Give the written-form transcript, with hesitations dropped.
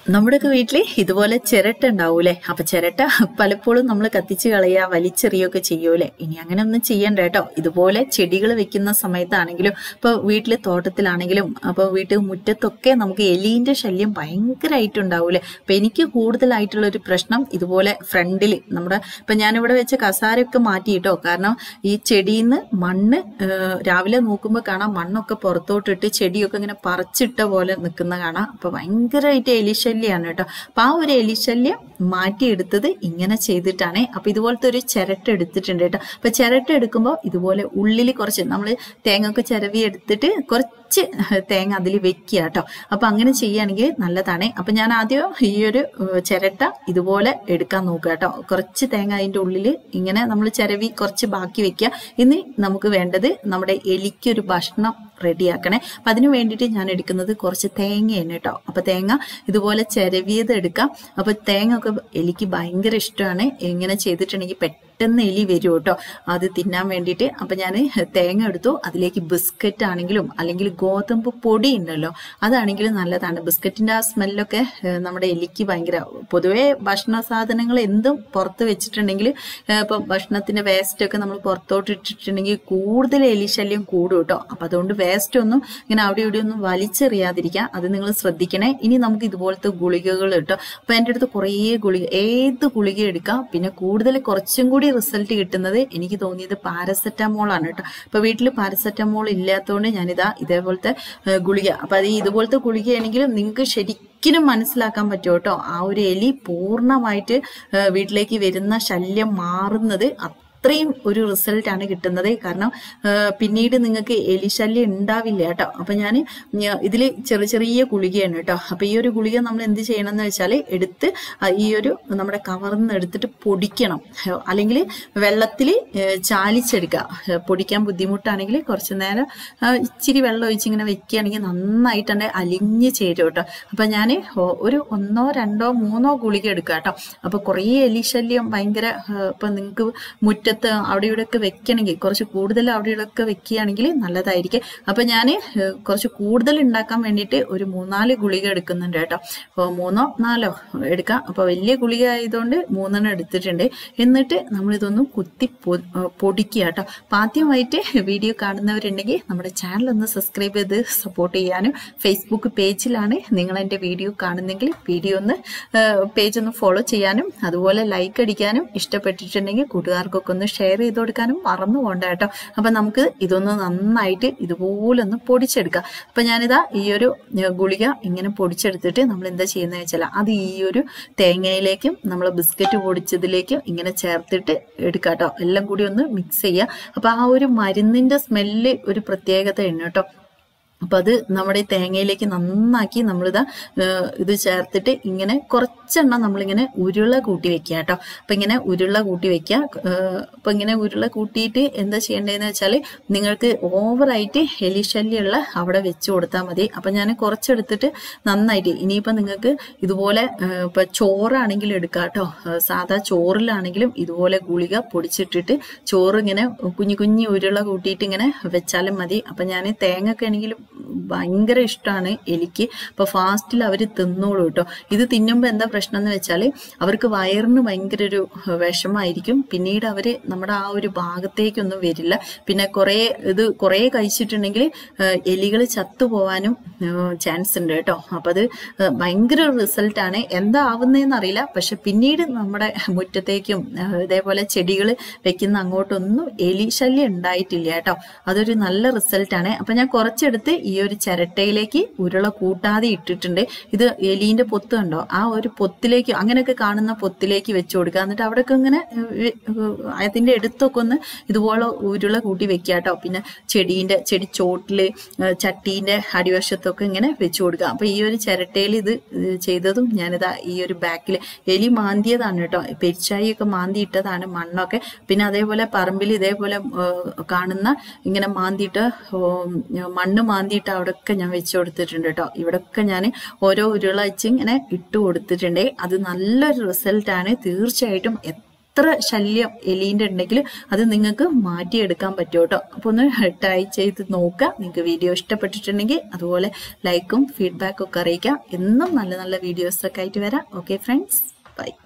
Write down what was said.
നമ്മുടെയൊക്കെ വീട്ടില് ഇതുപോലെ ചിരട്ട ഉണ്ടാവൂലേ? അപ്പൊ ചിരട്ട പലപ്പോഴും നമ്മൾ കത്തിച്ച് കളയുക, വലിച്ചെറിയൊക്കെ ചെയ്യൂലേ? ഇനി അങ്ങനെ ഒന്നും ചെയ്യണ്ട കേട്ടോ. ഇതുപോലെ ചെടികൾ വെക്കുന്ന സമയത്താണെങ്കിലും ഇപ്പൊ വീട്ടില് തോട്ടത്തിലാണെങ്കിലും അപ്പൊ വീട്ടിൽ മുറ്റത്തൊക്കെ നമുക്ക് എലീന്റെ ശല്യം ഭയങ്കരമായിട്ടുണ്ടാവൂലേ? അപ്പൊ എനിക്ക് കൂടുതലായിട്ടുള്ള ഒരു പ്രശ്നം ഇതുപോലെ ഫ്രണ്ടില് നമ്മുടെ ഇപ്പൊ ഞാനിവിടെ വെച്ച കസാരയൊക്കെ മാറ്റിയിട്ടോ. കാരണം ഈ ചെടിയിന്ന് മണ്ണ് രാവിലെ നോക്കുമ്പോൾ കാണാം മണ്ണൊക്കെ പുറത്തോട്ടിട്ട് ചെടിയൊക്കെ ഇങ്ങനെ പറിച്ചിട്ട പോലെ നിൽക്കുന്ന കാണാം. അപ്പൊ ഭയങ്കരമായിട്ട് എലിശല്യാണ് കേട്ടോ. അപ്പൊ ആ ഒരു എലിശല്യം മാറ്റിയെടുത്തത് ഇങ്ങനെ ചെയ്തിട്ടാണ്. അപ്പൊ ഇതുപോലത്തെ ഒരു ചിരട്ട എടുത്തിട്ടുണ്ട് കേട്ടോ. അപ്പൊ ചിരട്ട എടുക്കുമ്പോൾ ഇതുപോലെ ഉള്ളിൽ കുറച്ച് നമ്മൾ തേങ്ങ ഒക്കെ ചിരവി എടുത്തിട്ട് കുറച്ച് തേങ്ങ അതിൽ വെക്കുക കേട്ടോ. അപ്പൊ അങ്ങനെ ചെയ്യുകയാണെങ്കിൽ നല്ലതാണ്. അപ്പൊ ഞാൻ ആദ്യം ഈ ഒരു ചിരട്ട ഇതുപോലെ എടുക്കാൻ നോക്കുക കേട്ടോ. കുറച്ച് തേങ്ങ അതിൻ്റെ ഉള്ളിൽ ഇങ്ങനെ നമ്മൾ ചിരവി കുറച്ച് ബാക്കി വെക്കുക. ഇനി നമുക്ക് വേണ്ടത് നമ്മുടെ എലിക്കൊരു ഭക്ഷണം റെഡിയാക്കണേ. അപ്പൊ അതിന് വേണ്ടിയിട്ട് ഞാൻ എടുക്കുന്നത് കുറച്ച് തേങ്ങയാണ് കേട്ടോ. അപ്പൊ തേങ്ങ ഇതുപോലെ ചിരവിയത് എടുക്കാം. അപ്പൊ തേങ്ങ ഒക്കെ എലിക്ക് ഭയങ്കര ഇഷ്ടമാണ്. ഇങ്ങനെ ചെയ്തിട്ടുണ്ടെങ്കിൽ പെട്ടെന്ന് എലി വരും കേട്ടോ അത് തിന്നാൻ വേണ്ടിയിട്ട്. അപ്പൊ ഞാൻ തേങ്ങ എടുത്തു. അതിലേക്ക് ബിസ്ക്കറ്റ് ആണെങ്കിലും അല്ലെങ്കിൽ ഗോതമ്പ് പൊടി ഉണ്ടല്ലോ അതാണെങ്കിലും നല്ലതാണ്. ബിസ്ക്കറ്റിന്റെ ആ സ്മെല്ലൊക്കെ നമ്മുടെ എലിക്ക് ഭയങ്കര. പൊതുവെ ഭക്ഷണ സാധനങ്ങൾ എന്തും പുറത്ത് വെച്ചിട്ടുണ്ടെങ്കിൽ ഇപ്പൊ ഭക്ഷണത്തിന്റെ വേസ്റ്റ് ഒക്കെ നമ്മൾ പുറത്തോട്ട് ഇട്ടിട്ടുണ്ടെങ്കിൽ കൂടുതൽ എലിശല്യം കൂടും കേട്ടോ. അപ്പൊ അതുകൊണ്ട് വേസ്റ്റ് ഒന്നും ഇങ്ങനെ അവിടെ ഇവിടെ ഒന്നും വലിച്ചെറിയാതിരിക്കുക, അത് നിങ്ങൾ ശ്രദ്ധിക്കണേ. ഇനി നമുക്ക് ഇതുപോലത്തെ ഗുളികകൾ കേട്ടോ. അപ്പൊ എൻ്റെ അടുത്ത് കുറേ ഗുളിക, ഏത് ഗുളിക എടുക്കാം. പിന്നെ കൂടുതൽ കുറച്ചും കൂടി റിസൾട്ട് കിട്ടുന്നത് എനിക്ക് തോന്നിയത് പാരസെറ്റമോൾ ആണ് കേട്ടോ. അപ്പൊ വീട്ടിൽ പാരസെറ്റമോൾ ഇല്ലാത്തതുകൊണ്ട് ഞാനിതാ ഇതേപോലത്തെ ഗുളിക. അപ്പൊ അത് ഇതുപോലത്തെ ഗുളികയാണെങ്കിലും നിങ്ങൾക്ക് ശരിക്കും മനസ്സിലാക്കാൻ പറ്റും കേട്ടോ ആ ഒരു എലി പൂർണ്ണമായിട്ട് വീട്ടിലേക്ക് വരുന്ന ശല്യം മാറുന്നത്. അത്രയും ഒരു റിസൾട്ടാണ് കിട്ടുന്നത്. കാരണം പിന്നീട് നിങ്ങൾക്ക് എലിശല്യം ഉണ്ടാവില്ല കേട്ടോ. അപ്പൊ ഞാൻ ഇതില് ചെറിയ ചെറിയ ഗുളികയാണ് കേട്ടോ. അപ്പൊ ഈ ഒരു ഗുളിക നമ്മൾ എന്ത് ചെയ്യണം എന്ന് വെച്ചാൽ എടുത്ത് ഈ ഒരു നമ്മുടെ കവറിൽ നിന്ന് എടുത്തിട്ട് പൊടിക്കണം, അല്ലെങ്കിൽ വെള്ളത്തിൽ ചാലിച്ചെടുക്കുക. പൊടിക്കാൻ ബുദ്ധിമുട്ടാണെങ്കിൽ കുറച്ചു നേരം ഇച്ചിരി വെള്ളം ഒഴിച്ച് ഇങ്ങനെ വെക്കുകയാണെങ്കിൽ നന്നായിട്ട് തന്നെ അലിഞ്ഞ് ചേരും കേട്ടോ. അപ്പൊ ഞാൻ ഒരു 1, 2, 3 ഗുളിക എടുക്കുക കേട്ടോ. അപ്പൊ കുറേ എലിശല്യം ഭയങ്കര. ഇപ്പൊ നിങ്ങൾക്ക് മുറ്റ അവിടെ ഇവിടെ ഒക്കെ വെക്കണമെങ്കിൽ കുറച്ച് കൂടുതൽ അവിടെ ഇവിടെ ഒക്കെ വെക്കുകയാണെങ്കിൽ നല്ലതായിരിക്കും. അപ്പൊ ഞാൻ കുറച്ച് കൂടുതൽ ഉണ്ടാക്കാൻ വേണ്ടിയിട്ട് ഒരു 3-4 ഗുളിക എടുക്കുന്നുണ്ട് കേട്ടോ. അപ്പോൾ 3 4 എടുക്കാം. അപ്പൊ വലിയ ഗുളിക ആയതുകൊണ്ട് 3 എടുത്തിട്ടുണ്ട്. എന്നിട്ട് നമ്മളിതൊന്ന് കുത്തി പൊടിക്കുക കേട്ടോ. അപ്പൊ ആദ്യമായിട്ട് വീഡിയോ കാണുന്നവരുണ്ടെങ്കിൽ നമ്മുടെ ചാനൽ ഒന്ന് സബ്സ്ക്രൈബ് ചെയ്ത് സപ്പോർട്ട് ചെയ്യാനും, ഫേസ്ബുക്ക് പേജിലാണ് നിങ്ങൾ എൻ്റെ വീഡിയോ കാണുന്നെങ്കിൽ വീഡിയോ ഒന്ന് പേജ് ഒന്ന് ഫോളോ ചെയ്യാനും, അതുപോലെ ലൈക്ക് അടിക്കാനും, ഇഷ്ടപ്പെട്ടിട്ടുണ്ടെങ്കിൽ കൂട്ടുകാർക്കൊക്കെ ഒന്ന് ഷെയർ ചെയ്ത് കൊടുക്കാനും മറന്നു പോകണ്ട കേട്ടോ. അപ്പൊ നമുക്ക് ഇതൊന്ന് നന്നായിട്ട് ഇതുപോലെ ഒന്ന് പൊടിച്ചെടുക്കാം. അപ്പൊ ഞാനിതാ ഈ ഒരു ഗുളിക ഇങ്ങനെ പൊടിച്ചെടുത്തിട്ട് നമ്മൾ എന്താ ചെയ്യുന്നത് വെച്ചാൽ അത് ഈ ഒരു തേങ്ങയിലേക്കും നമ്മൾ ബിസ്ക്കറ്റ് പൊടിച്ചതിലേക്കും ഇങ്ങനെ ചേർത്തിട്ട് എടുക്കാം കേട്ടോ. എല്ലാം കൂടി ഒന്ന് മിക്സ് ചെയ്യുക. അപ്പൊ ആ ഒരു മരുന്നിന്റെ സ്മെല്ല് ഒരു പ്രത്യേകതയാണ് കേട്ടോ. അപ്പൊ അത് നമ്മുടെ തേങ്ങയിലേക്ക് നന്നാക്കി നമ്മളിതാ ഇത് ചേർത്തിട്ട് ഇങ്ങനെ കുറച്ചെണ്ണം നമ്മളിങ്ങനെ ഉരുള കൂട്ടി വെക്കുക കേട്ടോ. അപ്പൊ ഇങ്ങനെ ഉരുള കൂട്ടി വെക്കുക. അപ്പൊ ഇങ്ങനെ ഉരുള കൂട്ടിയിട്ട് എന്താ ചെയ്യേണ്ടതെന്ന് വെച്ചാൽ നിങ്ങൾക്ക് ഓവറായിട്ട് എലിശല്യമുള്ള അവിടെ വെച്ച് കൊടുത്താൽ മതി. അപ്പൊ ഞാൻ കുറച്ചെടുത്തിട്ട് നന്നായിട്ട് ഇനിയിപ്പോ നിങ്ങൾക്ക് ഇതുപോലെ ഇപ്പൊ ചോറാണെങ്കിലും എടുക്കാം കേട്ടോ. സാധാ ചോറിലാണെങ്കിലും ഇതുപോലെ ഗുളിക പൊടിച്ചിട്ടിട്ട് ചോറ് ഇങ്ങനെ കുഞ്ഞു കുഞ്ഞു ഉരുള കൂട്ടിയിട്ട് ഇങ്ങനെ വെച്ചാലും മതി. അപ്പൊ ഞാൻ തേങ്ങൊക്കെ ആണെങ്കിലും ഭയങ്കര ഇഷ്ടമാണ് എലിക്ക്. അപ്പൊ ഫാസ്റ്റിൽ അവർ തിന്നോളൂ കേട്ടോ. ഇത് തിന്നുമ്പോൾ എന്താ പ്രശ്നം എന്ന് വെച്ചാൽ അവർക്ക് വയറിന് ഭയങ്കര ഒരു വിഷമായിരിക്കും. പിന്നീട് അവര് നമ്മുടെ ആ ഒരു ഭാഗത്തേക്കൊന്നും വരില്ല. പിന്നെ കുറേ കഴിച്ചിട്ടുണ്ടെങ്കിൽ എലികൾ ചത്തുപോവാനും ചാൻസ് ഉണ്ട് കേട്ടോ. അപ്പൊ അത് ഭയങ്കര റിസൾട്ടാണ്. എന്താ ആവുന്നതെന്ന് അറിയില്ല. പക്ഷെ പിന്നീട് നമ്മുടെ മുറ്റത്തേക്കും ഇതേപോലെ ചെടികൾ വെക്കുന്ന അങ്ങോട്ടൊന്നും എലി ശല്യം ഉണ്ടായിട്ടില്ല കേട്ടോ. അതൊരു നല്ല റിസൾട്ടാണ്. അപ്പൊ ഞാൻ കുറച്ചെടുത്ത് ഈ ഒരു ചിരട്ടയിലേക്ക് ഉരുള കൂട്ടാതെ ഇട്ടിട്ടുണ്ട്. ഇത് എലീന്റെ പൊത്ത് കണ്ടോ, ആ ഒരു പൊത്തിലേക്ക് അങ്ങനെയൊക്കെ കാണുന്ന പൊത്തിലേക്ക് വെച്ചു കൊടുക്കുക. എന്നിട്ട് അവിടെയൊക്കെ ഇങ്ങനെ അതിന്റെ അടുത്തൊക്കെ ഒന്ന് ഇതുപോലെ ഉരുള കൂട്ടി വെക്കുക കേട്ടോ. പിന്നെ ചെടി ചോട്ടില് ചട്ടീന്റെ അടിവശത്തൊക്കെ ഇങ്ങനെ വെച്ചു കൊടുക്കുക. അപ്പൊ ഈ ഒരു ചിരട്ടയിൽ ഇത് ചെയ്തതും ഞാനിതാ ഈ ഒരു ബാക്കിൽ എലി മാന്തിയതാണ് കേട്ടോ. പെരിച്ചായി ഒക്കെ മാന്തി ഇട്ടതാണ് മണ്ണൊക്കെ. പിന്നെ അതേപോലെ പറമ്പിൽ ഇതേപോലെ കാണുന്ന ഇങ്ങനെ മാന്തിയിട്ട് മണ്ണ് മാന്തിയിട്ട് അവിടെയൊക്കെ ഞാൻ വെച്ചു കൊടുത്തിട്ടുണ്ട് കേട്ടോ. ഇവിടെയൊക്കെ ഞാൻ ഓരോ ഉരുള വെച്ച് ഇങ്ങനെ ഇട്ട് കൊടുത്തിട്ടുണ്ട്. അത് നല്ലൊരു റിസൾട്ടാണ്. തീർച്ചയായിട്ടും എത്ര ശല്യം എലീൻ്റെ ഉണ്ടെങ്കിൽ അത് നിങ്ങൾക്ക് മാറ്റിയെടുക്കാൻ പറ്റും കേട്ടോ. അപ്പോൾ ഒന്ന് ട്രൈ ചെയ്ത് നോക്കുക. നിങ്ങൾക്ക് വീഡിയോ ഇഷ്ടപ്പെട്ടിട്ടുണ്ടെങ്കിൽ അതുപോലെ ലൈക്കും ഫീഡ്ബാക്കും ഒക്കെ അറിയിക്കാം. എന്നും നല്ല നല്ല വീഡിയോസൊക്കെ ആയിട്ട് വരാം. Okay friends, by.